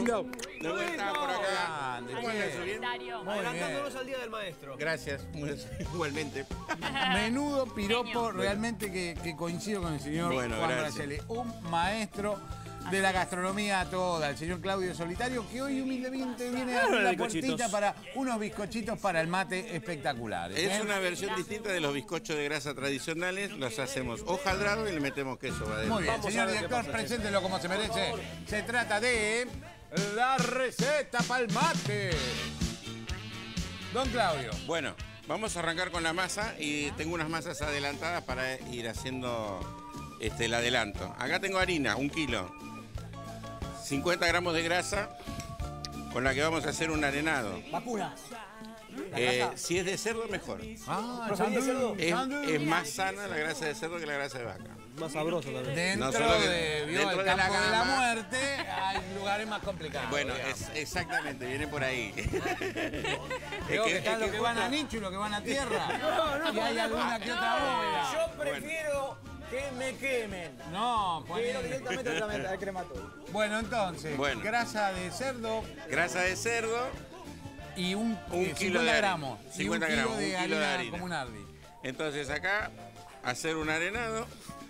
lindo. ¿Cómo está por acá? ¿Cómo anda eso bien? Adelantándonos al Día del Maestro. Gracias, igualmente. Menudo piropo, realmente que coincido con el señor Juan Gracieli. Un maestro de la gastronomía toda, el señor Claudio Solitario, que hoy humildemente viene a abrir la puertita para unos bizcochitos para el mate espectaculares. Es una versión distinta de los bizcochos de grasa tradicionales. Los hacemos hojaldrado y le metemos queso adentro. Muy bien, señor director, preséntelo como se merece. Se trata de la receta para el mate. Don Claudio. Bueno, vamos a arrancar con la masa y tengo unas masas adelantadas para ir haciendo el adelanto. Acá tengo harina, 1 kilo. 50 gramos de grasa con la que vamos a hacer un arenado. Vacuna. Si es de cerdo, mejor. ¿Preferís de cerdo? Es más sana la grasa de cerdo que la grasa de vaca. Más sabroso también. Dentro, No solo que- de, dentro el de campo la de la gama. muerte hay lugares más complicados. Bueno, digamos. exactamente, viene por ahí. Creo que están los que van a nicho y los que van a tierra. Y hay alguna que otra bóveda. Yo prefiero que me quemen. No, Quiero Juan. directamente al crematorio. Bueno, entonces, Bueno. grasa de cerdo Grasa de cerdo, y un 1 kilo 50 de harina. gramos. 50 y un kilo gramos, de 1 kilo de harina harina. como un ardi. Entonces acá hacer un arenado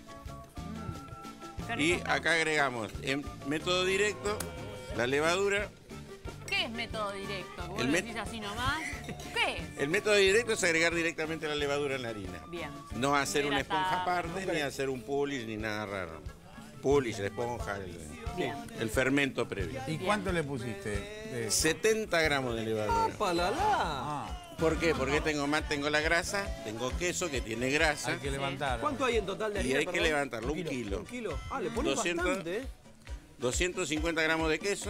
Qué y rico. acá agregamos en método directo la levadura. ¿Qué es método directo? ¿Vos El lo met- decís así nomás? ¿Qué es? El método directo es agregar directamente la levadura en la harina. Bien. No hacer una Hidratada. esponja aparte, ni hacer un polish, ni nada raro. Polish, la esponja, Bien. el fermento previo. ¿Y cuánto le pusiste? 70 gramos de levadura. ¡Palala! Ah, ¿Por qué? Porque tengo la grasa, tengo queso que tiene grasa hay que levantar. ¿Cuánto hay en total de y harina? hay que perdón? levantarlo, 1 kilo. 1 kilo. Ah, le pones 200. bastante, ¿eh? 250 gramos de queso,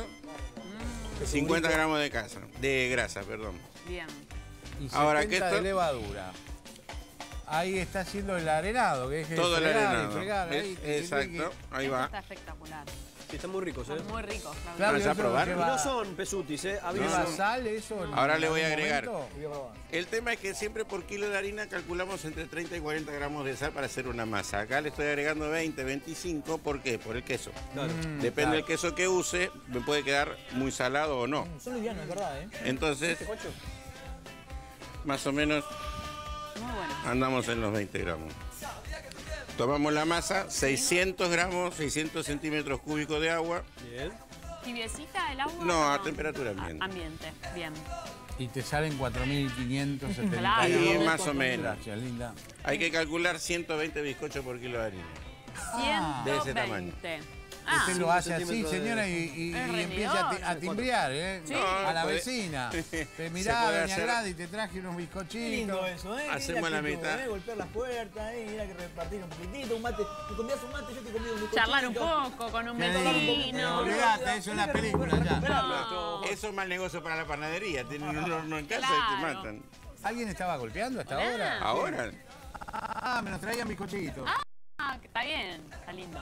50 gramos de grasa, perdón. Bien. Y Ahora 70 que esto- de levadura. Ahí está haciendo el arenado, que es Todo el fregar y arenado. fregar, ahí, Exacto, ahí Esto va. está espectacular. Sí, están muy ricos, ¿eh? Son muy ricos, Claudio. Claro, ¿Vas a eso probar? Y lleva- no son pesutis, ¿eh? ¿Lleva No. sal eso? en Ahora le voy a algún agregar. momento? Voy a probar. El tema es que siempre por kilo de harina calculamos entre 30 y 40 gramos de sal para hacer una masa. Acá le estoy agregando 20, 25, ¿por qué? Por el queso. Claro. Depende claro. del queso que use, me puede quedar muy salado o no. Son livianos, es verdad, ¿eh? Entonces, Cocho. más o menos Muy bueno. andamos en los 20 gramos. Tomamos la masa, 600 gramos, 600 centímetros cúbicos de agua. Bien. ¿Tibiecita el agua? No, a temperatura ambiente. Ambiente, bien. Y te salen 4.570. Claro. Y más o menos. Gracias, linda. Hay que calcular 120 bizcochos por kilo de harina. De ese tamaño. 120. Usted lo hace así, centímetros de- señora, y Es empieza a rendidor. timbrear, ¿eh? Sí. A la puede- vecina. Te se mirá, puede doña hacer- Gladys, te traje unos Qué bizcochitos. lindo eso, ¿eh? Hacemos Qué la actitud, mitad. Golpear las puertas, ir a repartir un poquitito, un mate. Te comías un mate, yo te comí un bizcochito. Charlar un poco con un Sí. vecino. Olvidate, eso es la película ya. No. Eso es mal negocio para la panadería. Tienen un horno en casa y Claro. te matan. ¿Alguien estaba golpeando hasta ahora? Ahora, Ah, me los traían bizcochitos. Ah, está bien, está lindo.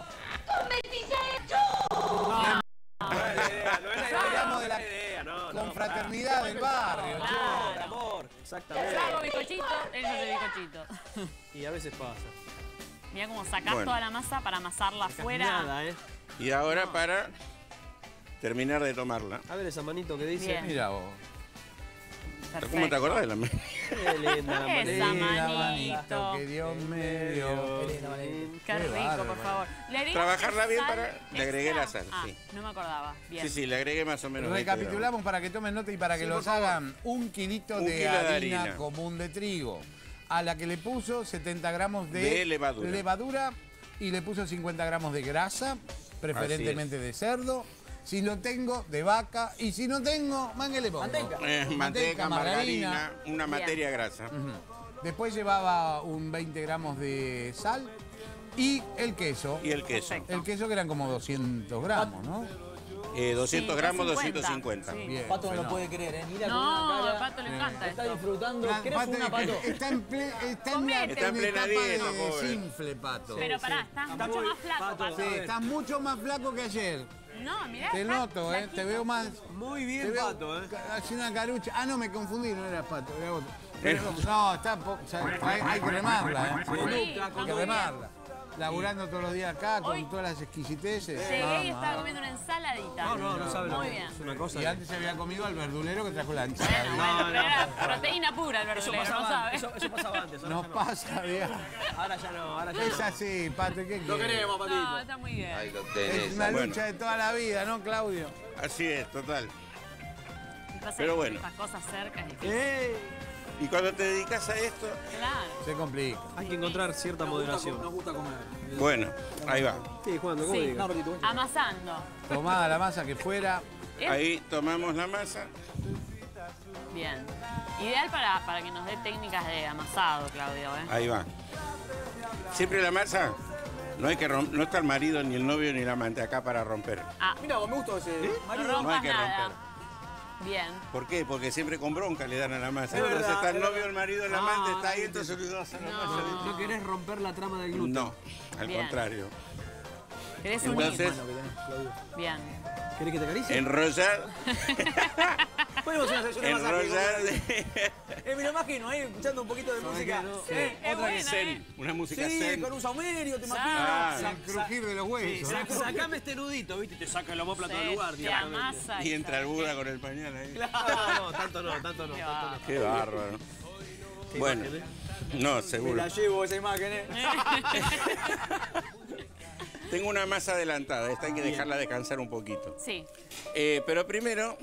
Hablamos de la confraternidad del barrio. che. Amor, amor. Exactamente. Yo hago bizcochito, él hace bizcochito. Y a veces pasa. Mira cómo sacás Bueno. toda la masa para amasarla afuera. Nada, ¿eh? y ahora para terminar de tomarla. A ver esa manito que dice. Bien. Mira vos. Perfecto. ¿Cómo te acordás de la mano? Qué linda la Esa manito. manito. Que Dios me dio. Qué linda manito. Qué Qué rico, bárbaro. por favor. ¿Le agregás Trabajarla bien sal para- le agregué extra? la sal, Ah, sí. no me acordaba. Bien. Sí, sí, le agregué más o menos. 20 gramos. Recapitulamos para que tomen nota y para que los hagan. 1 kilito Un de kilo de harina harina. común de trigo, a la que le puso 70 gramos de De levadura. y le puso 50 gramos de grasa, preferentemente de cerdo. Si lo tengo, de vaca. Y si no tengo, ¿qué le pongo? Manteca, margarina, una Bien. materia grasa. Después llevaba un 20 gramos de sal y el queso. Y el queso. Perfecto. El queso que eran como 200 gramos, ¿no? 200 Sí, gramos, 250. 250. Sí. Bien. Pato no lo fenómeno. puede creer, ¿eh? Mira con No, una al cara. Pato le encanta Está esto. disfrutando. ¿Querés Pato, una, Pato? está en Comete. Está en plena etapa dieta, de pobre. desinfle, Pato. Pero pará, estás Está mucho muy- más flaco, Pato, Pato. Sí, estás mucho más flaco que ayer. No, mirá. Te estás noto, flaquito. te veo más. Muy Te bien, veo Pato, ¿eh? Hace una carucha. Ah, no, me confundí, no era Pato, era otro. Pero, no, está o sea, hay que remarla, ¿eh? Sí, Hay que remarla. laburando todos los días acá con Hoy todas las exquisiteces. llegué y estaba comiendo una ensaladita. No sabe lo Muy que bien. es una cosa. Y antes se había comido al verdulero que trajo la Bueno, ensalada. bueno, pero era proteína pura el Eso verdulero, ¿no pasaba, sabes? eso pasaba antes. Ahora Nos ya no. pasa, vieja. Ahora ya no, ahora ya Es no. así, Pate, ¿qué Lo querés? queremos, No, Patito. está muy bien. Ahí lo Es tenés. una Bueno, lucha de toda la vida, ¿no, Claudio? así es, total. Pasa Pero que bueno. Estas cosas cerca es difícil. Y cuando te dedicas a esto, Claro. Se complica. Hay que encontrar cierta moderación. Nos gusta comer. bueno, ahí va. Sí, Juan, ¿cómo Sí. digas? No, ratito. Amasando. Tomada la masa que fuera. Ahí tomamos la masa. Bien. Ideal para que nos dé técnicas de amasado, Claudio, ¿eh? Ahí va. Siempre la masa, no hay que no está el marido, ni el novio, ni la amante acá para romper. Ah, Mira, me gustó ese. no Marido. No hay rompas que nada. romper. Bien. ¿Por qué? Porque siempre con bronca le dan a la masa. Es Entonces verdad, está el es novio, verdad. el marido, el amante, está ahí, entonces le das a la masa. No querés romper la trama del gluten. No, al Bien. contrario. ¿Querés unir? Entonces, Bien. ¿Querés que te acaricie? enrollar, Podemos hacer una sesión de masaje. enrollar, Me lo imagino ahí escuchando un poquito de música. Sí, es otra buena, zen, una música Sí, zen. con un saumerio, te Ah, imaginas. El crujir de los huesos. Sacame este nudito, ¿viste? Y te saca el homóplato Sí, del lugar, te directamente. amasa y entra el Buda con el pañal ahí. No, tanto no, tanto no. Qué Tanto no. Qué bárbaro. Bueno, no, Me seguro. la llevo esa imagen, Tengo una masa adelantada, esta hay que dejarla descansar un poquito. Sí, Pero primero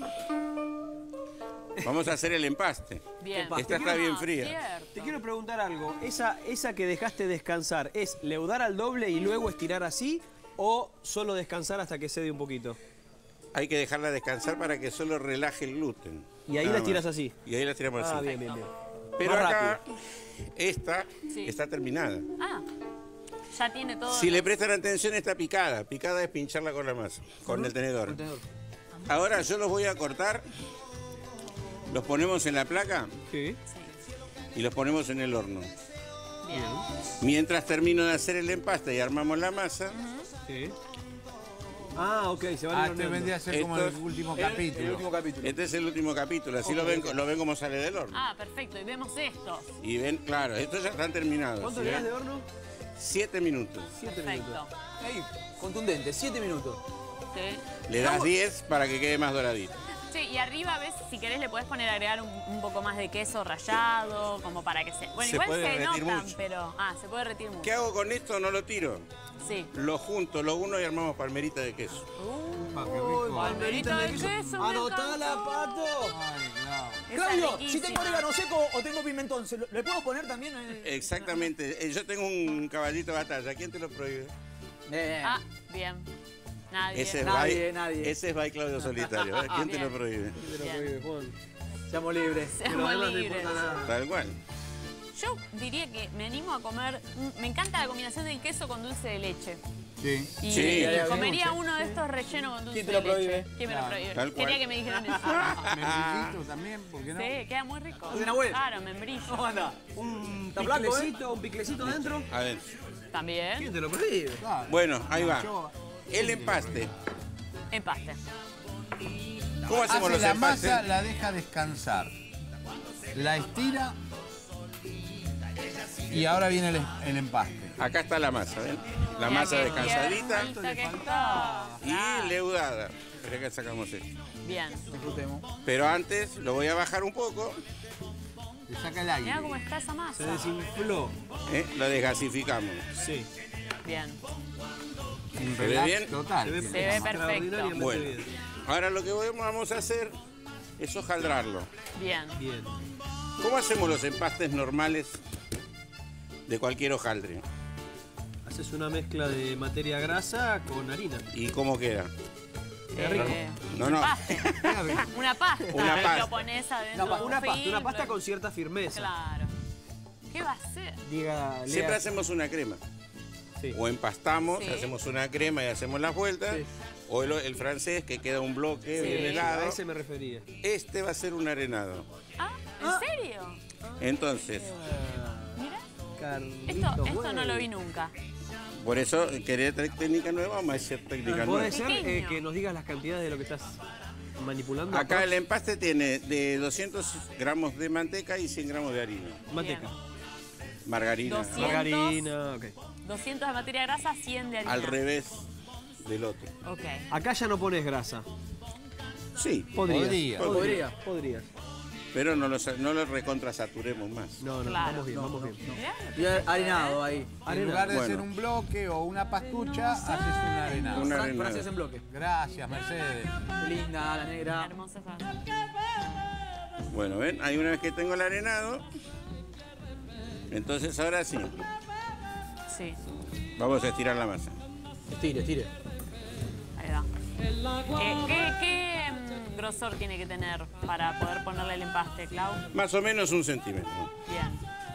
vamos a hacer el empaste. bien. Esta está bien fría. Cierto. Te quiero preguntar algo. ¿Esa que dejaste descansar es leudar al doble y luego estirar así o solo descansar hasta que cede un poquito? Hay que dejarla descansar para que solo relaje el gluten. Y ahí Nada la tiras más. así. Y ahí la tiramos así. Ah, bien, bien, bien. Pero Más acá, esta Sí. está terminada. Ah, ya tiene todo. Si le prestan atención, está picada. Picada es pincharla con la masa, con el tenedor. Ahora yo los voy a cortar, los ponemos en la placa Sí. y los ponemos en el horno. Bien. Mientras termino de hacer el empaste y armamos la masa, Sí. Ah, ok, se van a ir Este vendría a ser como Esto- el último El capítulo. último capítulo. este es el último capítulo. Así lo ven cómo sale del horno. Ah, perfecto. Y vemos esto. Y ven, claro, estos ya están terminados. ¿Cuánto ¿sí le das ven? de horno? 7 minutos. 7 minutos. Perfecto. Ahí, contundente, 7 minutos. Sí. Le das 10 para que quede más doradito. Sí, y arriba, ves, si querés le podés poner agregar un poco más de queso rallado, como para que se... Bueno, Se igual puede se derretir notan, mucho. pero... Ah, se puede derretir mucho. ¿Qué hago con esto? No lo tiro. Sí. Lo junto, lo uno y armamos palmerita de queso. Ah, qué rico. Palmerita de queso, me Anotala, encantó. Pato. Ay, no. Esa Claudio, riquísima. si tengo orégano seco o tengo pimentón, ¿le puedo poner también? Exactamente. Yo tengo un caballito de batalla. ¿Quién te lo prohíbe? Ah, bien. Nadie. Ese es Nadie, by, nadie. Ese es by Claudio Solitario. ¿eh? ¿Quién te Bien. lo prohíbe? Te lo Bien. prohíbe, Juan. Seamos libres. Que los Seamos demás no libres. importa nada. Tal cual. Yo diría que me animo a comer... Me encanta la combinación del queso con dulce de leche. Sí. Y Sí. comería uno de estos rellenos con dulce ¿Quién te lo de leche. prohíbe? ¿Quién me lo prohíbe? Tal cual. Quería que me dijeran eso. Membrillitos también, ¿por qué no? Sí, queda muy rico. ¿Hacen abuelo? Claro, membrillo. ¿Cómo anda? Un ¿Está blanco, piclecito, un piclecito dentro. A ver. También. ¿Quién te lo prohíbe? Claro. Bueno, ahí va. Yo- El empaste. Empaste. ¿Cómo hacemos Hace los la empastes? masa, la deja descansar. La estira. Y ahora viene el empaste. Acá está la masa, ¿ven? La Mira masa qué descansadita tiernita que está. y leudada. Pero acá sacamos esto. Bien. Disfrutemos. Pero antes lo voy a bajar un poco, Le saca el aire. Mira cómo está esa Se masa. desinfló. lo desgasificamos. Sí. Bien. Un ¿Se ve relax bien? total. Se ve sí. Se ve perfecto. extraordinariamente Bueno, bien. ahora lo que vamos a hacer es hojaldrarlo. Bien. Bien. ¿Cómo hacemos los empastes normales de cualquier hojaldre? Haces una mezcla de materia grasa con harina. ¿Y cómo queda? No, no. Paste. Una pasta. Una pasta. Lo pones adentro. Una de un Una pasta film. con cierta firmeza. Claro. ¿Qué va a ser? Diga, Siempre hacemos una crema. Sí. O empastamos, Sí. hacemos una crema y hacemos las vueltas. Sí. O el francés, que queda un bloque Sí. bien helado. A ese me refería. Este va a ser un arenado. Ah, ¿en serio? Entonces, Mira. Carlitos, Esto no lo vi nunca. por eso, ¿querés técnica nueva o más técnica ¿Puede nueva? ser Pequeño. que nos digas las cantidades de lo que estás manipulando? Acá el empaste tiene de 200 gramos de manteca y 100 gramos de harina. Manteca. Margarina. 200. Margarina, ok. 200 de materia grasa, 100 de harina. Al revés del otro. Ok. Acá ya no pones grasa. Sí, Podrías. pero no lo recontrasaturemos más. No, Claro. vamos bien. Mirá. Y harinado ahí. En lugar de Bueno. hacer un bloque o una pastucha, haces un arenado. Una Francia arenada. en bloque. Gracias, Mercedes. Qué linda, la negra. Hermosa Fran. Bueno, ven, ahí una vez que tengo el arenado, entonces ahora sí, Sí, vamos a estirar la masa. Estire. ahí va. ¿Qué grosor tiene que tener para poder ponerle el empaste, Clau? Más o menos 1 centímetro. Bien.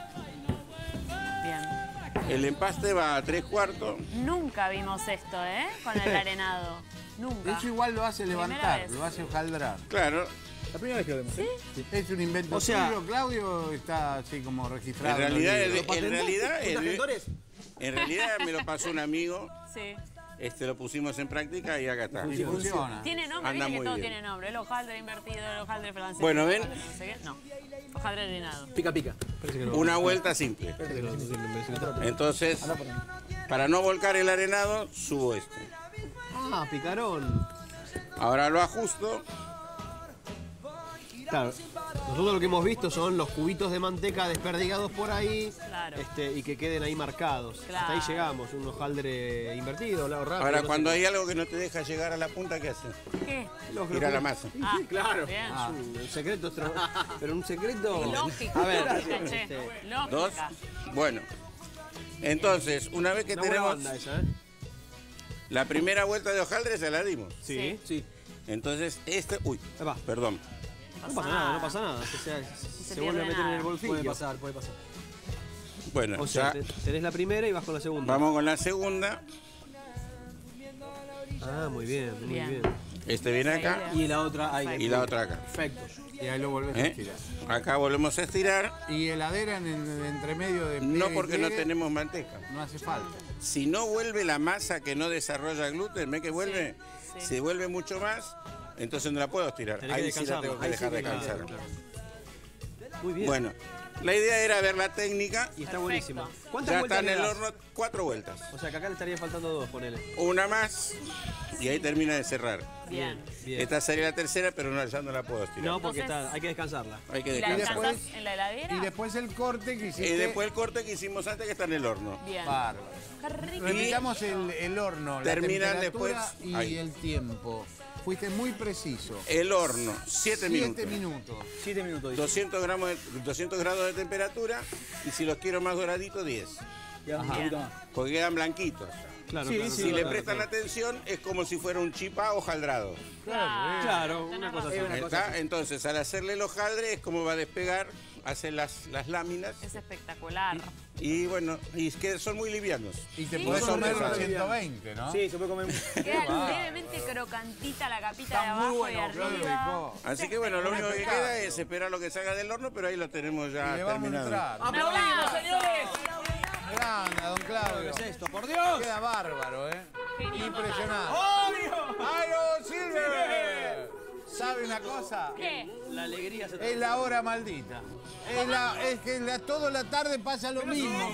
Bien. El empaste va a 3/4. Nunca vimos esto, ¿eh? Con el arenado. De Nunca. hecho, igual lo hace Primera levantar, vez. lo hace hojaldrar. Claro, La primera vez que lo vemos. ¿Sí? ¿Es un invento O sea- tuyo, Claudio? Está así como registrado. en realidad, el libro. en realidad me lo pasó un amigo, Sí. lo pusimos en práctica y acá está. Y funciona. Tiene nombre, Anda viste que muy todo bien. tiene nombre. El hojaldre invertido, el hojaldre francés. Bueno, el ¿ven? hojaldre no sé qué. No. Hojaldre arenado. Pica. Una vuelta simple. Entonces, para no volcar el arenado, subo este. Ah, picarón. Ahora lo ajusto. Claro. Nosotros lo que hemos visto son los cubitos de manteca desperdigados por ahí. Claro. Y que queden ahí marcados. Claro. Hasta ahí llegamos. Un hojaldre invertido, lado rápido. Ahora, no sé cuando qué. hay algo que no te deja llegar a la punta, ¿qué haces? ¿Qué? Tira la masa. Ah, Claro. Bien. Un secreto, pero un secreto. Lógico. A ver, lógica, che. Lógica. 2. Bueno. Entonces, una vez que una buena tenemos banda esa, ¿eh? la primera vuelta de hojaldre, se la dimos. Sí. Entonces, uy, Epa. perdón. No pasa nada, no pasa nada. Se pierde vuelve a meter en nada. el bolsillo. Puede pasar. Bueno, O sea, ya tenés la primera y vas con la segunda. vamos con la segunda. Ah, muy bien, muy Bien. bien. Este viene acá Y la otra ahí. y la otra acá. Perfecto. Y ahí lo volvés a ¿Eh? estirar. Acá volvemos a estirar. Y heladera en el entremedio de No pliegue y porque no pliegue, tenemos manteca. No hace falta. Si no vuelve la masa que no desarrolla gluten, ¿ve que vuelve? Sí. Si vuelve mucho más, entonces no la puedo estirar. Tenés que Ahí sí la descansarla. tengo que Ahí dejar sí que la- descansar. claro. Muy bien. Bueno, la idea era ver la técnica. Y está Perfecto. buenísima. ¿Cuántas Ya vueltas está en le el das? horno 4 vueltas. O sea, que acá le estarían faltando 2, ponele. Una más y ahí termina de cerrar. Bien. Bien. Esta sería la tercera, pero no, ya no la puedo estirar. No, porque Entonces- hay que descansarla. Hay que ¿Y la descansar. descansás en la heladera? Y después el corte que hiciste. Y después el corte que hicimos antes, que está en el horno. Bien. Bárbaro. Qué rico. Repitamos el horno, Terminan la temperatura después- y ahí. el tiempo. Fuiste muy preciso. El horno, 7 minutos. 7 minutos. 7 minutos. dice. 200 grados de temperatura y si los quiero más doraditos, 10. Ya, un poquito más. Porque quedan blanquitos. Claro, Sí, claro, sí, Si claro, le claro, prestan claro. atención, es como si fuera un chipá hojaldrado. Claro, Tenés una cosa razón. así. ¿Está? Entonces, al hacerle el hojaldre, es como va a despegar, hace las láminas Es espectacular. y bueno, y es que son muy livianos. Y te Sí, podés son comer muy los 120, ¿no? Sí, se puede comer. Queda levemente crocantita la capita de Está muy abajo bueno, y Claudio arriba. Picó. Así que bueno, lo único que Impecable. queda es esperar lo que salga del horno, pero ahí lo tenemos Y ya le vamos a terminado. entrar. ¡Aplaudimos, señores! Grande, don Claudio. ¿Qué es esto? ¡Por Dios! Queda bárbaro, ¿eh? Genio Impresionante. ¡Obvio! ¡Iron Silver! ¿Sabe una cosa? ¿Qué? La alegría se Es la hora maldita. Es que toda la tarde pasa lo mismo.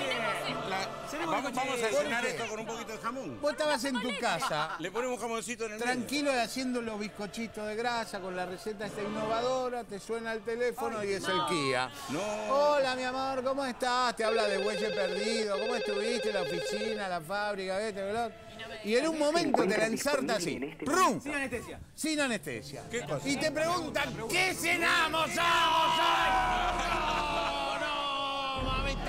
¿qué? Vamos a ¿Por cenar qué? esto con un poquito de jamón. Vos estabas en tu casa, Le ponemos un jamoncito en el medio. tranquilo y haciendo los bizcochitos de grasa con la receta esta innovadora, te suena el teléfono y es el Kia. No. Hola, mi amor, ¿cómo estás? Te habla de Bueye Perdido, ¿cómo estuviste? La oficina, la fábrica, ¿viste? Y en un momento te la ensarta así. ¡Prum! Sin anestesia. Sin anestesia. ¿Qué cosa? Y te preguntan, ¿qué cenamos? ¡Vamos!